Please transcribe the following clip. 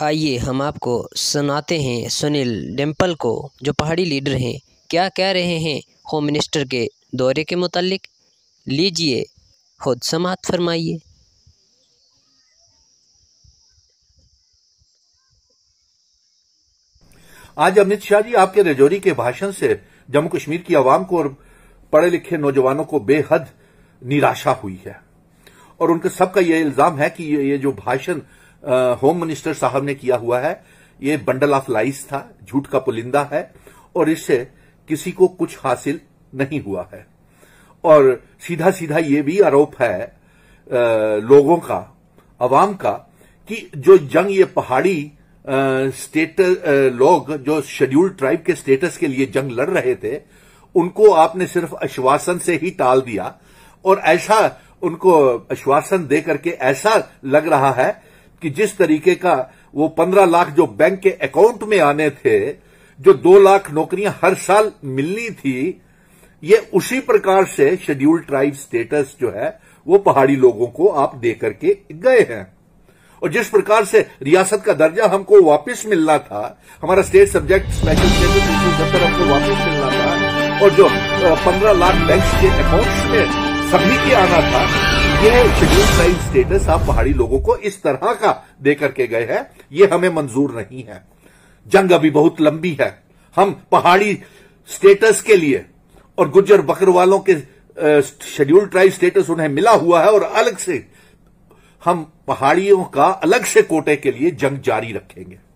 आइए हम आपको सुनाते हैं सुनील डिम्पल को, जो पहाड़ी लीडर हैं, क्या कह रहे हैं होम मिनिस्टर के दौरे के मुतालिक। लीजिए खुद समाअत फरमाइए। आज अमित शाह जी आपके रजौरी के भाषण से जम्मू कश्मीर की आवाम को और पढ़े लिखे नौजवानों को बेहद निराशा हुई है और उनके सबका यह इल्जाम है कि ये जो भाषण होम मिनिस्टर साहब ने किया हुआ है ये बंडल ऑफ लाइस था, झूठ का पुलिंदा है और इससे किसी को कुछ हासिल नहीं हुआ है। और सीधा सीधा ये भी आरोप है लोगों का, अवाम का, कि जो जंग ये पहाड़ी स्टेटस लोग जो शेड्यूल्ड ट्राइब के स्टेटस के लिए जंग लड़ रहे थे उनको आपने सिर्फ आश्वासन से ही टाल दिया और ऐसा उनको आश्वासन दे करके ऐसा लग रहा है कि जिस तरीके का वो 15 लाख जो बैंक के अकाउंट में आने थे, जो 2 लाख नौकरियां हर साल मिलनी थी, ये उसी प्रकार से शेड्यूल्ड ट्राइब स्टेटस जो है वो पहाड़ी लोगों को आप दे करके गए हैं। और जिस प्रकार से रियासत का दर्जा हमको वापस मिलना था, हमारा स्टेट सब्जेक्ट स्पेशल स्टेटस हमको वापस मिलना था और जो 15 लाख बैंक के अकाउंट्स में सभी के आना था, यह शेड्यूल्ड ट्राइब स्टेटस आप पहाड़ी लोगों को इस तरह का दे करके गए हैं, ये हमें मंजूर नहीं है। जंग अभी बहुत लंबी है। हम पहाड़ी स्टेटस के लिए और गुज्जर बकरवालों के शेड्यूल्ड ट्राइब स्टेटस उन्हें मिला हुआ है और अलग से हम पहाड़ियों का अलग से कोटे के लिए जंग जारी रखेंगे।